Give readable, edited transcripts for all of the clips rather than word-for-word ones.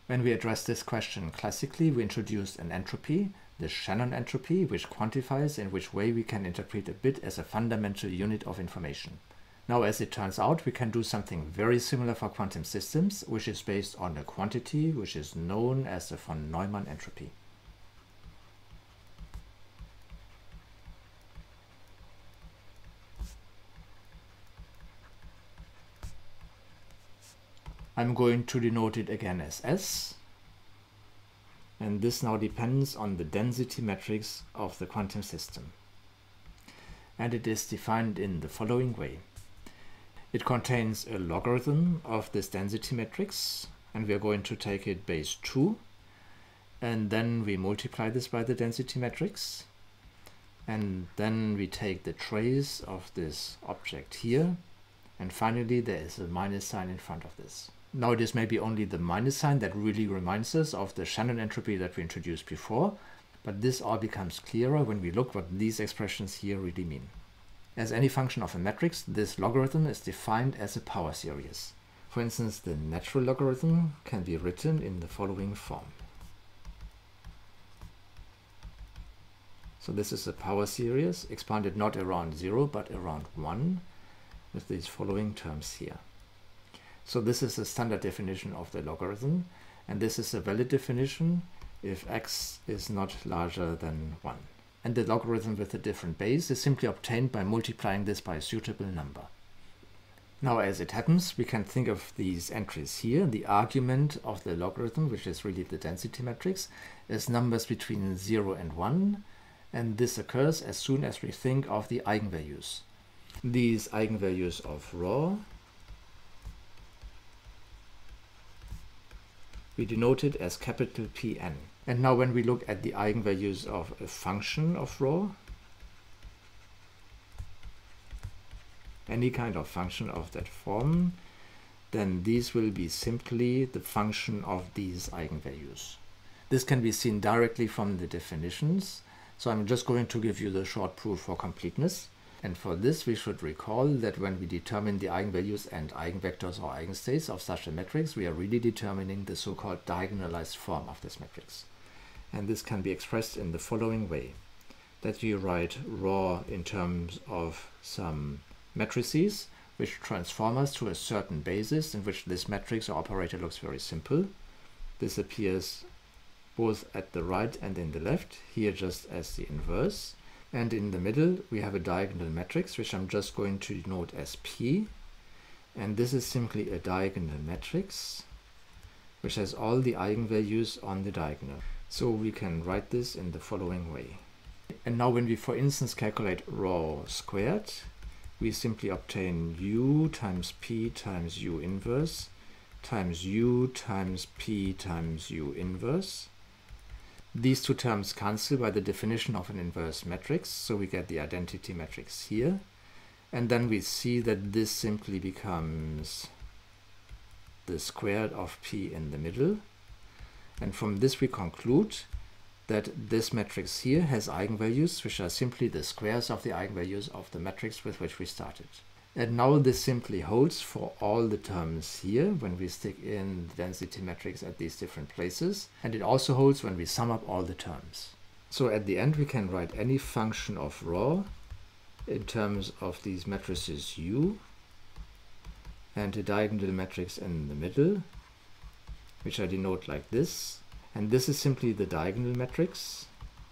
When we address this question classically, we introduced an entropy, the Shannon entropy, which quantifies in which way we can interpret a bit as a fundamental unit of information. Now, as it turns out, we can do something very similar for quantum systems, which is based on a quantity which is known as the von Neumann entropy. I'm going to denote it again as S, and this now depends on the density matrix of the quantum system. And it is defined in the following way. It contains a logarithm of this density matrix, and we are going to take it base 2, and then we multiply this by the density matrix, and then we take the trace of this object here, and finally there is a minus sign in front of this. Now it is maybe only the minus sign that really reminds us of the Shannon entropy that we introduced before, but this all becomes clearer when we look what these expressions here really mean. As any function of a matrix, this logarithm is defined as a power series. For instance, the natural logarithm can be written in the following form. So this is a power series expanded not around 0 but around 1 with these following terms here. So this is a standard definition of the logarithm, and this is a valid definition if x is not larger than 1. And the logarithm with a different base is simply obtained by multiplying this by a suitable number. Now, as it happens, we can think of these entries here, the argument of the logarithm, which is really the density matrix, as numbers between 0 and 1, and this occurs as soon as we think of the eigenvalues. These eigenvalues of ρ we denote it as capital Pn. And now when we look at the eigenvalues of a function of ρ, any kind of function of that form, then these will be simply the function of these eigenvalues. This can be seen directly from the definitions, so I'm just going to give you the short proof for completeness. And for this, we should recall that when we determine the eigenvalues and eigenvectors or eigenstates of such a matrix, we are really determining the so-called diagonalized form of this matrix. And this can be expressed in the following way, that we write ρ in terms of some matrices, which transform us to a certain basis in which this matrix or operator looks very simple. This appears both at the right and in the left, here just as the inverse. And in the middle, we have a diagonal matrix, which I'm just going to denote as P. And this is simply a diagonal matrix, which has all the eigenvalues on the diagonal. So we can write this in the following way. And now when we, for instance, calculate ρ squared, we simply obtain u times P times u inverse times u times P times u inverse. These two terms cancel by the definition of an inverse matrix, so we get the identity matrix here. And then we see that this simply becomes the squared of P in the middle. And from this we conclude that this matrix here has eigenvalues, which are simply the squares of the eigenvalues of the matrix with which we started. And now this simply holds for all the terms here when we stick in the density matrix at these different places. And it also holds when we sum up all the terms. So at the end we can write any function of ρ in terms of these matrices U and a diagonal matrix in the middle, which I denote like this. And this is simply the diagonal matrix,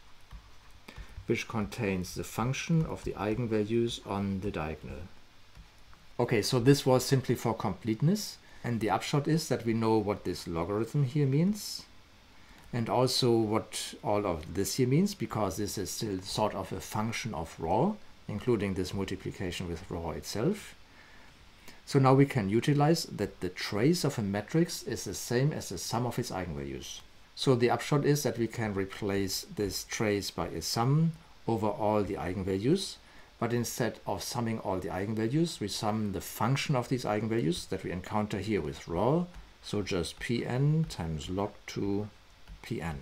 which contains the function of the eigenvalues on the diagonal. Okay, so this was simply for completeness, and the upshot is that we know what this logarithm here means, and also what all of this here means, because this is still sort of a function of ρ, including this multiplication with ρ itself. So now we can utilize that the trace of a matrix is the same as the sum of its eigenvalues. So the upshot is that we can replace this trace by a sum over all the eigenvalues. But instead of summing all the eigenvalues, we sum the function of these eigenvalues that we encounter here with ρ, so just Pn times log 2 Pn.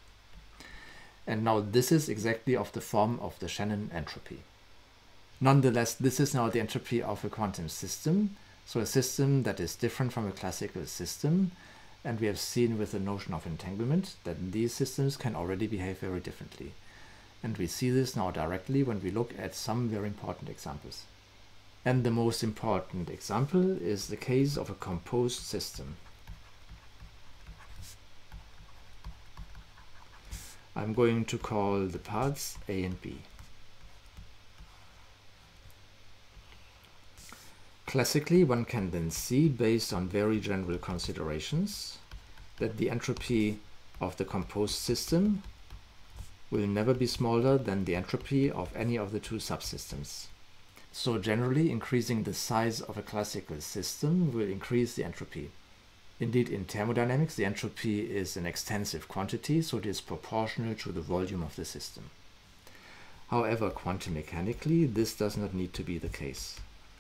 And now this is exactly of the form of the Shannon entropy. Nonetheless, this is now the entropy of a quantum system, so a system that is different from a classical system, And we have seen with the notion of entanglement that these systems can already behave very differently. And we see this now directly when we look at some very important examples. And the most important example is the case of a composed system. I'm going to call the parts A and B. Classically, one can then see, based on very general considerations, that the entropy of the composed system will never be smaller than the entropy of any of the two subsystems. So generally, increasing the size of a classical system will increase the entropy. Indeed, in thermodynamics, the entropy is an extensive quantity, so it is proportional to the volume of the system. However, quantum mechanically, this does not need to be the case.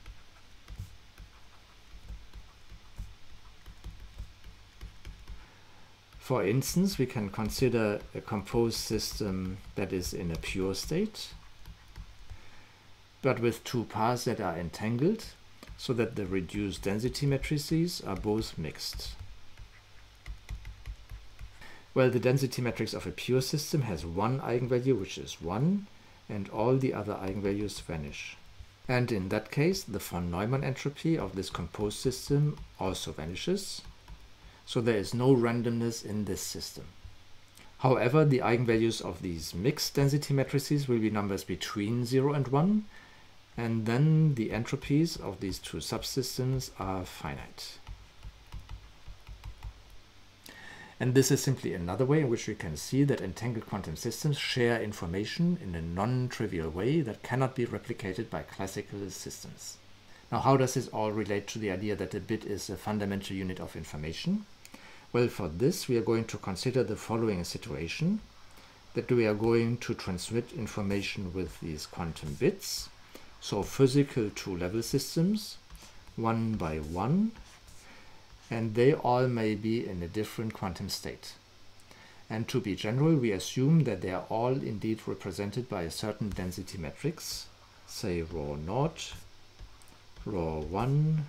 For instance, we can consider a composed system that is in a pure state, but with two paths that are entangled, so that the reduced density matrices are both mixed. Well, the density matrix of a pure system has one eigenvalue, which is 1, and all the other eigenvalues vanish. And in that case, the von Neumann entropy of this composed system also vanishes. So there is no randomness in this system. However, the eigenvalues of these mixed density matrices will be numbers between 0 and 1, and then the entropies of these two subsystems are finite. And this is simply another way in which we can see that entangled quantum systems share information in a non-trivial way that cannot be replicated by classical systems. Now, how does this all relate to the idea that a bit is a fundamental unit of information? Well, for this, we are going to consider the following situation, that we are going to transmit information with these quantum bits, so physical two-level systems, one by one, and they all may be in a different quantum state. And to be general, we assume that they are all indeed represented by a certain density matrix, say rho naught, rho 1,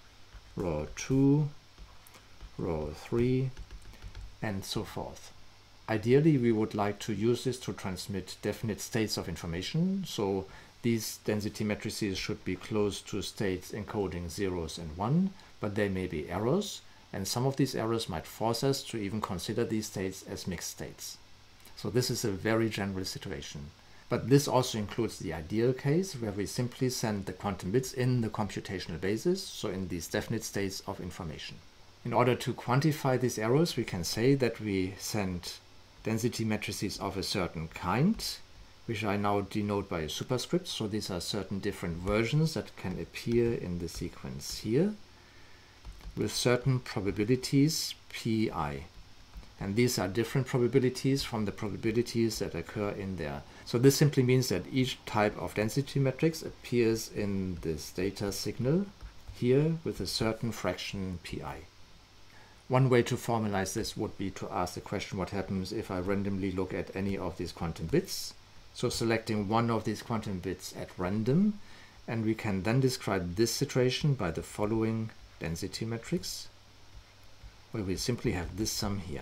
rho 2, rho 3, and so forth. Ideally, we would like to use this to transmit definite states of information, so these density matrices should be close to states encoding zeros and 1, but they may be errors, and some of these errors might force us to even consider these states as mixed states. So this is a very general situation. But this also includes the ideal case, where we simply send the quantum bits in the computational basis, so in these definite states of information. In order to quantify these errors, we can say that we send density matrices of a certain kind, which I now denote by a superscript. So these are certain different versions that can appear in the sequence here, with certain probabilities pi. And these are different probabilities from the probabilities that occur in there. So this simply means that each type of density matrix appears in this data signal here with a certain fraction pi. One way to formalize this would be to ask the question, what happens if I randomly look at any of these quantum bits? So selecting one of these quantum bits at random, and we can then describe this situation by the following density matrix, where we simply have this sum here.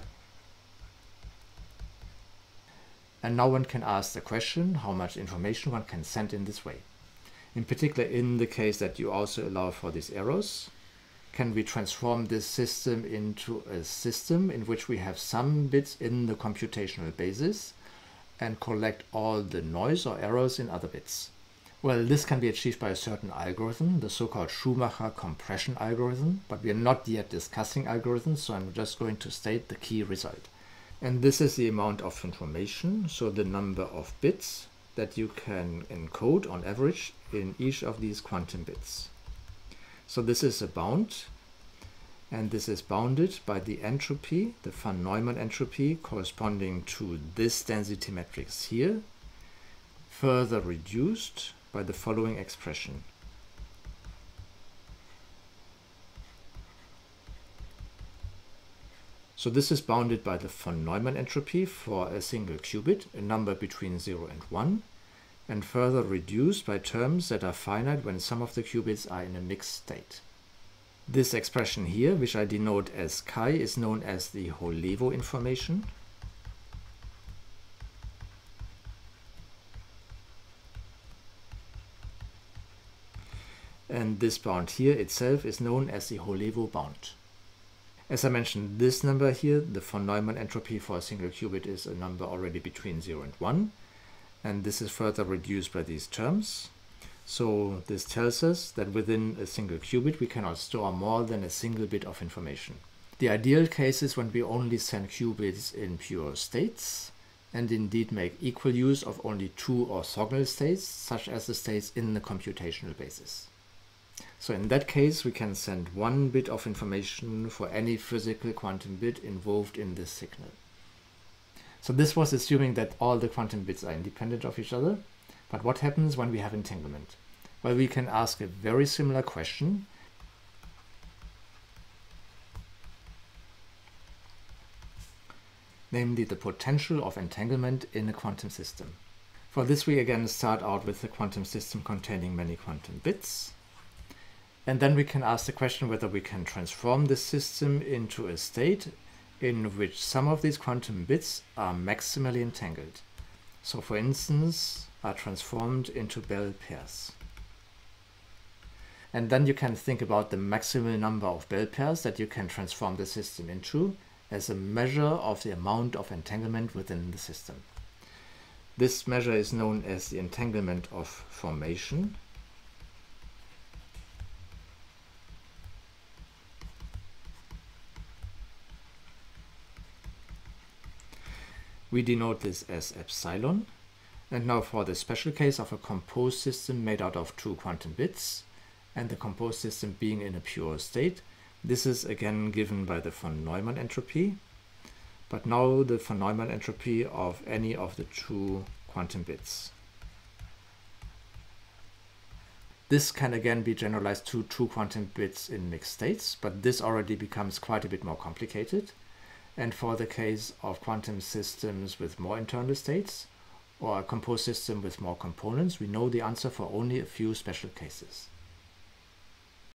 And now one can ask the question, how much information one can send in this way. In particular, in the case that you also allow for these errors, can we transform this system into a system in which we have some bits in the computational basis and collect all the noise or errors in other bits? Well, this can be achieved by a certain algorithm, the so-called Schumacher compression algorithm, but we are not yet discussing algorithms, so I'm just going to state the key result. And this is the amount of information, so the number of bits that you can encode on average in each of these quantum bits. So this is a bound, and this is bounded by the entropy, the von Neumann entropy, corresponding to this density matrix here, further reduced by the following expression. So this is bounded by the von Neumann entropy for a single qubit, a number between 0 and 1, and further reduced by terms that are finite when some of the qubits are in a mixed state. This expression here, which I denote as chi, is known as the Holevo information. And this bound here itself is known as the Holevo bound. As I mentioned, this number here, the von Neumann entropy for a single qubit, is a number already between 0 and 1. And this is further reduced by these terms. So this tells us that within a single qubit we cannot store more than a single bit of information. The ideal case is when we only send qubits in pure states, and indeed make equal use of only two orthogonal states, such as the states in the computational basis. So in that case, we can send one bit of information for any physical quantum bit involved in this signal. So this was assuming that all the quantum bits are independent of each other. But what happens when we have entanglement? Well, we can ask a very similar question. Namely, the potential of entanglement in a quantum system. For this, we again start out with a quantum system containing many quantum bits. And then we can ask the question whether we can transform this system into a state in which some of these quantum bits are maximally entangled. So for instance, are transformed into Bell pairs. And then you can think about the maximal number of Bell pairs that you can transform the system into as a measure of the amount of entanglement within the system. This measure is known as the entanglement of formation. We denote this as epsilon. And now for the special case of a composed system made out of two quantum bits, and the composed system being in a pure state, this is again given by the von Neumann entropy, but now the von Neumann entropy of any of the two quantum bits. This can again be generalized to two quantum bits in mixed states, but this already becomes quite a bit more complicated. And for the case of quantum systems with more internal states, or a composed system with more components, we know the answer for only a few special cases.